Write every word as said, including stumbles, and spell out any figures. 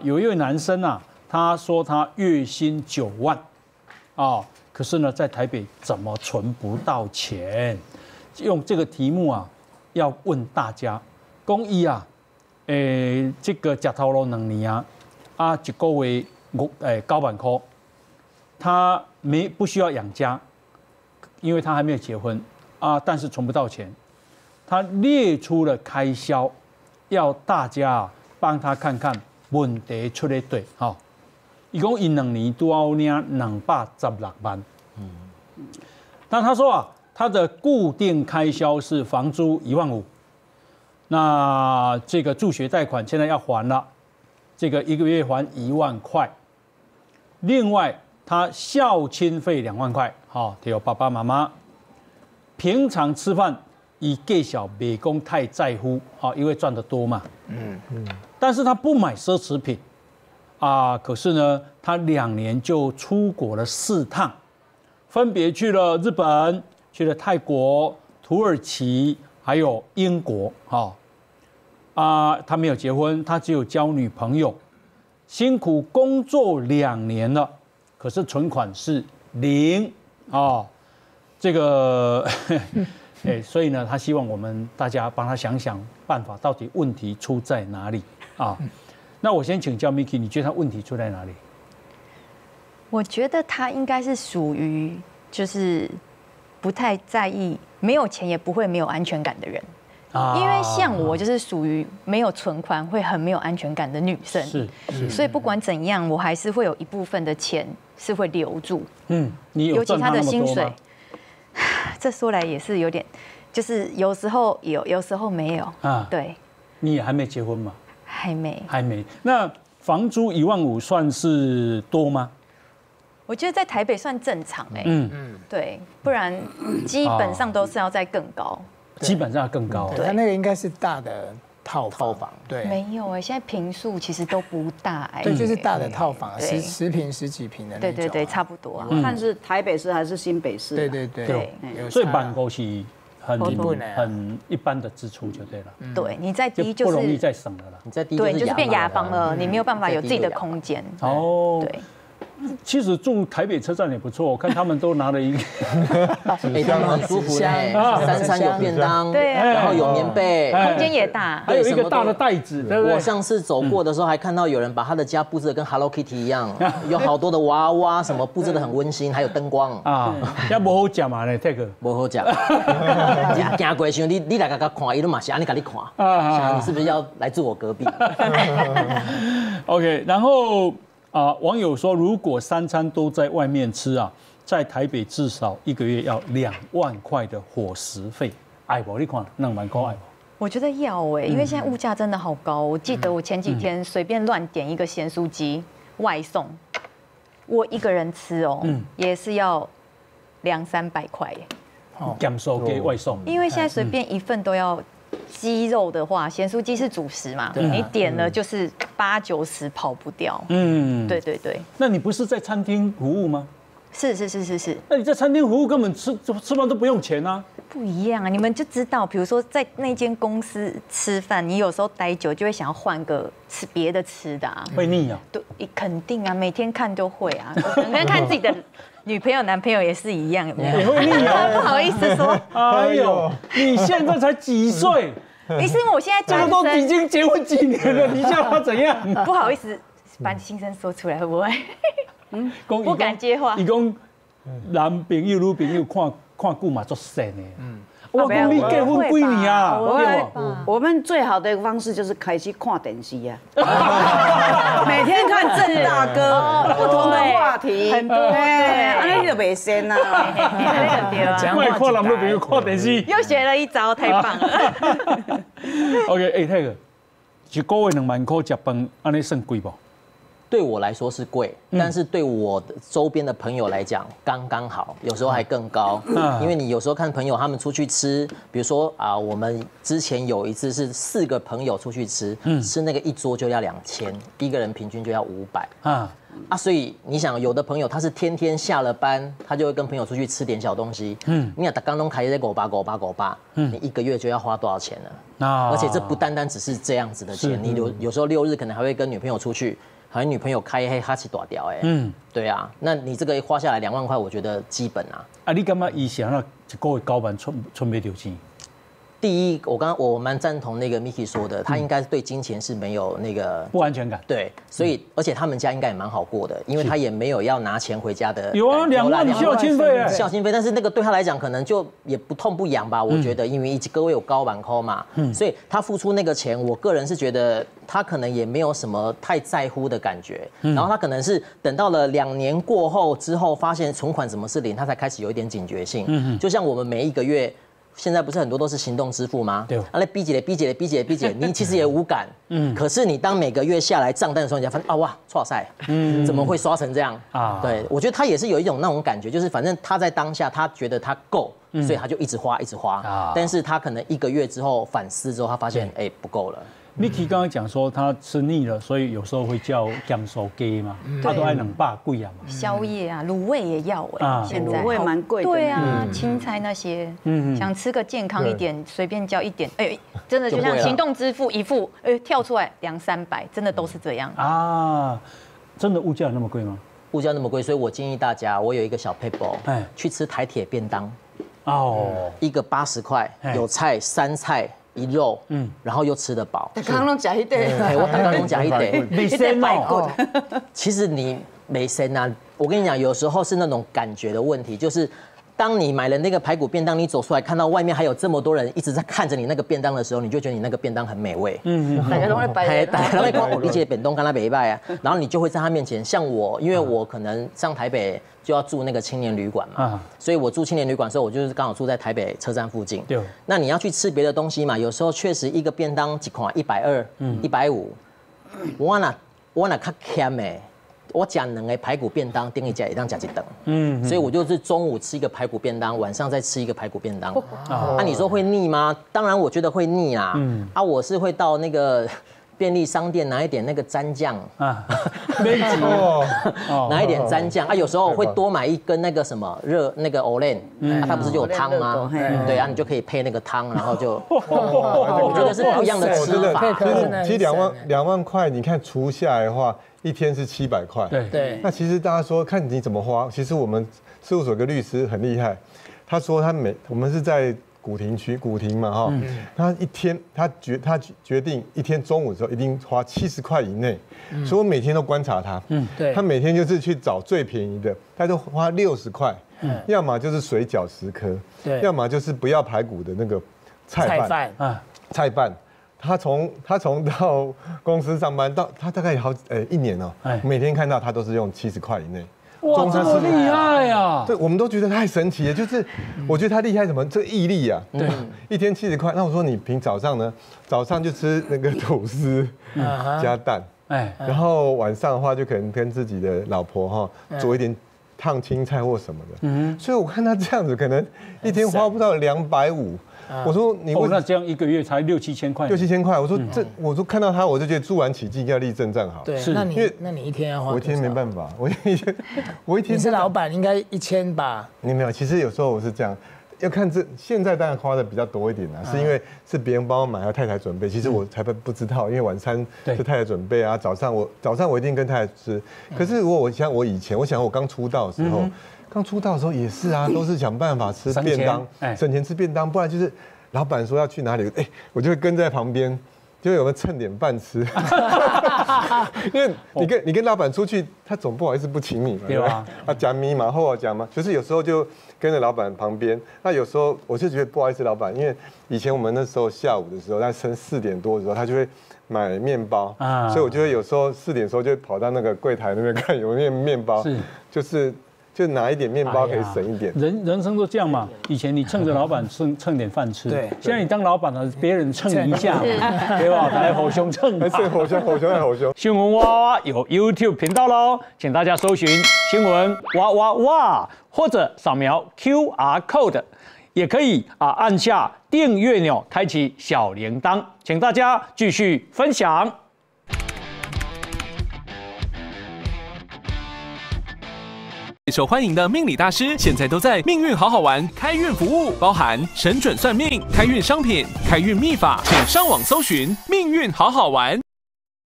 有一位男生啊，他说他月薪九万，啊，可是呢，在台北怎么存不到钱？用这个题目啊，要问大家，公益啊，诶，这个吃头路两年啊，啊，一个月五诶九万块，他没不需要养家，因为他还没有结婚啊，但是存不到钱，他列出了开销，要大家帮他看看问题出在对，哈。一共一两年都要领两百十六万。嗯，但他说啊，他的固定开销是房租一万五，那这个助学贷款现在要还了，这个一个月还一万块。另外，他孝亲费两万块，好，给爸爸妈妈。平常吃饭，以给小美工太在乎，好，因为赚得多嘛。嗯嗯，但是他不买奢侈品。啊，可是呢，他两年就出国了四趟，分别去了日本、去了泰国、土耳其，还有英国。哈，啊，他没有结婚，他只有交女朋友，辛苦工作两年了，可是存款是零啊。这个，哎，所以呢，他希望我们大家帮他想想办法，到底问题出在哪里啊？那我先请教 Miki， 你觉得他问题出在哪里？ 我觉得他应该是属于就是不太在意，没有钱也不会没有安全感的人。啊、因为像我就是属于没有存款会很没有安全感的女生，是，是所以不管怎样，我还是会有一部分的钱是会留住。嗯，你有赚他那么多吗？尤其他的薪水，这说来也是有点，就是有时候有，有时候没有。啊，对。 你也还没结婚吗？ 还没， 还没。那房租一万五算是多吗？ 我觉得在台北算正常哎、欸。嗯嗯，对，不然基本上都是要再更高。 基本上要更高。 对，它那个应该是大的套套房。对， 没有哎、欸，现在坪数其实都不大哎、欸。 对，就是大的套房，十十坪、十几坪的那种。 对对对，差不多啊。 看是台北市还是新北市？ 对对对对。所以办公是。很很一般的支出就对了， 对，你再低就是不容易再省了啦。 你再低对，就是变雅房了，你没有办法有自己的空间。哦，对。 其实住台北车站也不错，我看他们都拿了一个， 哎，他们很舒服嘞，三餐有便当，对，然后有棉被， 空间也大， 还有一个大的袋子，对不对？ 我上次走过的时候还看到有人把他的家布置的跟 Hello Kitty 一样，有好多的娃娃，什么布置的很温馨，还有灯光啊，也不好讲嘛嘞，这个不好讲，行过想你你来个看，伊都嘛是安尼给你看，想你是不是要来住我隔壁 ？OK， 然后。啊，网友说，如果三餐都在外面吃啊，在台北至少一个月要两万块的伙食费，爱不？你看，那蛮高爱不？ 我觉得要哎、欸，因为现在物价真的好高。我记得我前几天随便乱点一个咸酥鸡外送，我一个人吃哦、喔，嗯、也是要两三百块耶。 哦，减收给外送， 因为现在随便一份都要。鸡肉的话，咸酥鸡是主食嘛，你点了就是八九十跑不掉。嗯，对对对。 那你不是在餐厅服务吗？ 是是是是是。 那你在餐厅服务根本吃吃饭都不用钱啊？ 不一样啊，你们就知道，比如说在那间公司吃饭，你有时候待久就会想要换个吃别的吃的啊。 会腻啊？ 对，肯定啊，每天看都会啊，可能看自己的。女朋友、男朋友也是一样，有没有？ 也会腻啊！ 不好意思说。 哎呦，你现在才几岁？ 你是因为我现在这个都已经结婚几年了，你叫他怎样？ 不好意思，把心声说出来会不会？嗯，不敢接话。 伊讲男朋友、女朋友看看久嘛，做神的。嗯。我讲你结婚几年啊？ 我们最好的一个方式就是开始看电视啊，每天看郑大哥不同的话题， 很多， 哎，安尼就袂仙呐。 卖看男朋友看电视， 又学了一招，太棒了。 OK， 哎，那个一个月两万块食饭，安尼算贵不？ 对我来说是贵，但是对我的周边的朋友来讲刚刚好，有时候还更高。因为你有时候看朋友他们出去吃，比如说啊，我们之前有一次是四个朋友出去吃，吃那个一桌就要两千，一个人平均就要五百啊啊！所以你想，有的朋友他是天天下了班，他就会跟朋友出去吃点小东西。嗯，你想，刚刚开在狗吧狗吧狗吧，你一个月就要花多少钱呢？啊！而且这不单单只是这样子的钱，你有有时候六日可能还会跟女朋友出去。好像女朋友开黑哈奇大条哎，嗯，对啊，那你这个花下来两万块，我觉得基本啊。 啊，你感觉以前那一个月九万存存不到钱？ 第一，我刚刚我蛮赞同那个 Miki 说的，他应该对金钱是没有那个不安全感。 对，所以而且他们家应该也蛮好过的，因为他也没有要拿钱回家的。 有啊，两万孝心费哎， 孝心费，但是那个对他来讲可能就也不痛不痒吧，我觉得，因为一各位有高板扣嘛，所以他付出那个钱，我个人是觉得他可能也没有什么太在乎的感觉，然后他可能是等到了两年过后之后，发现存款怎么是零，他才开始有一点警觉性。就像我们每一个月。现在不是很多都是行动支付吗？对，啊，那逼姐嘞，逼姐嘞，逼姐嘞，逼姐，你其实也无感，嗯，可是你当每个月下来账单的时候，你才发现啊哇，错赛，嗯，怎么会刷成这样啊？对，我觉得他也是有一种那种感觉，就是反正他在当下他觉得他够，所以他就一直花，一直花，啊，但是他可能一个月之后反思之后，他发现哎不够了。 Miki 刚刚讲说他吃腻了，所以有时候会叫姜手鸡嘛，他都爱两百贵啊嘛。 宵夜啊，卤味也要哎，现在卤味蛮贵的。 对啊，青菜那些，想吃个健康一点，随便叫一点，哎，真的就像行动支付一付，哎，跳出来两三百，真的都是这样啊。真的物价那么贵吗？ 物价那么贵，所以我建议大家，我有一个小 paper， 哎，去吃台铁便当。哦，一个八十块，有菜三菜。一肉，嗯，然后又吃得饱。 刚刚拢吃一点， 我刚刚拢吃一点， 没生哦。 其实你没生啊，我跟你讲，有时候是那种感觉的问题，就是当你买了那个排骨便当，你走出来看到外面还有这么多人一直在看着你那个便当的时候，你就觉得你那个便当很美味。嗯， 大家都会摆， 大家都会讲我理解便当跟他北拜啊，然后你就会在他面前，像我，因为我可能上台北。就要住那个青年旅馆嘛，啊、所以我住青年旅馆的时候，我就是刚好住在台北车站附近。对，那你要去吃别的东西嘛？有时候确实一个便当几块，一百二、一百五，我那我那较欠的，我讲两个排骨便当，顶一家一当加一等。嗯，所以我就是中午吃一个排骨便当，晚上再吃一个排骨便当。啊，啊你说会腻吗？当然我觉得会腻啊。嗯，啊我是会到那个。便利商店拿一点那个蘸酱啊， 没几哦， 拿一点蘸酱啊，有时候会多买一根那个什么热那个 Olen， 啊，它不是就有汤吗？对啊，你就可以配那个汤，然后就，我觉得是不一样的吃法。 其实两万两万块，你看除下来的话，一天是七百块。 对对。 那其实大家说看你怎么花，其实我们事务所有个律师很厉害，他说他每我们是在。古亭区，古亭嘛哈，嗯、他一天他决他决定一天中午的时候一定花七十块以内，嗯、所以我每天都观察他，嗯，对，他每天就是去找最便宜的，他就花六十块，嗯，要么就是水饺十颗，对，要么就是不要排骨的那个菜饭，啊，菜饭，他从他从到公司上班到他大概好呃一年哦，每天看到他都是用七十块以内。 哇，这么厉害啊！ 对，我们都觉得太神奇了。就是我觉得他厉害什么？这毅力啊！对，一天七十块。那我说你平早上呢？早上就吃那个吐司加蛋，哎，然后晚上的话就可能跟自己的老婆哈做一点烫青菜或什么的。嗯，所以我看他这样子，可能一天花不到两百五。我说你哦，那这样一个月才六七千块， 六七千块。我说这，我说看到他，我就觉得肃然起敬，要立正站好。 对，那你那你一天要花？ 我一天没办法，我一天我一天。 你是老板，应该一千吧？ 你没有，其实有时候我是这样，要看这现在当然花的比较多一点啦，是因为是别人帮我买，要太太准备。其实我才不不知道，因为晚餐是太太准备啊，早上我早上我一定跟太太吃。可是如果我想我以前，我想我刚出道的时候。刚出道的时候也是啊，都是想办法吃便当，省钱吃便当，不然就是老板说要去哪里，哎，我就会跟在旁边，就有没有蹭点饭吃。因为你跟你跟老板出去，他总不好意思不请你嘛，对吧？啊，讲咪嘛，后讲嘛，就是有时候就跟着老板旁边。那有时候我就觉得不好意思，老板，因为以前我们那时候下午的时候，在趁四点多的时候，他就会买面包，所以我就会有时候四点的时候就跑到那个柜台那边看有没有面包，就是。 就拿一点面包可以省一点。 人人生都这样嘛，以前你蹭着老板蹭蹭点饭吃， 对， 现在你当老板了，别人蹭一下，对吧？来吼凶蹭， 还是吼凶吼凶还吼凶。 新闻哇哇有 YouTube 频道喽，请大家搜寻新闻哇哇哇，或者扫描 Q R code， 也可以啊按下订阅钮，开启小铃铛，请大家继续分享。 受欢迎的命理大师，现在都在命运好好玩开运服务，包含神准算命、开运商品、开运秘法，请上网搜寻命运好好玩。